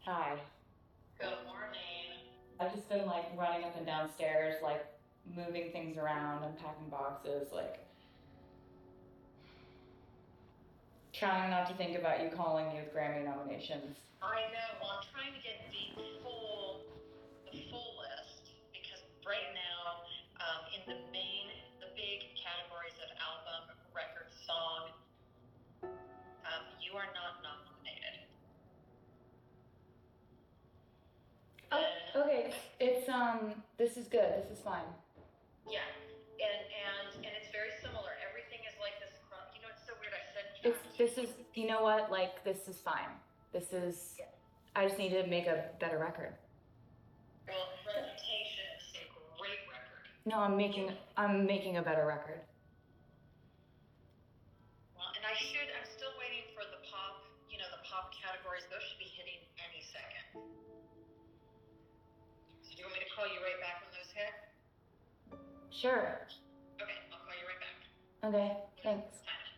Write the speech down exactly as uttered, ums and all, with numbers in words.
Hi. Good morning. I've just been like running up and downstairs, like moving things around, unpacking boxes, like trying not to think about you calling me with Grammy nominations. I know. Well, I'm trying to get the full the full list because right now, um, in the main, the big categories of album, record, song, um, you are not nominated. Oh, Then, okay. It's um. This is good. This is fine. yeah, and and and it's very similar. Everything is like this. cro- You know, it's so weird. I said It's chat. this is. You know what? Like this is fine. This is. I just need to make a better record. Well, Reputation is a great record. No, I'm making. I'm making a better record. Well, and I should. I'm still waiting for the pop. You know, the pop categories. Those should be hitting any second. So do you want me to call you right back when those hit? Sure. Okay, I'll call you right back. Okay. Thanks. Time.